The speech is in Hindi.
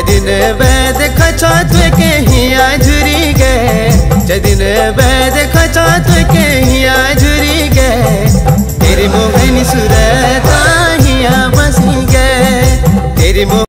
जदिन बैद खचा तुए के हिया झुरी गए, जदिन बैद खचा तुए के हिया झुरी गए, तेरी मोहनी सूरत हिया बसी गए, तेरी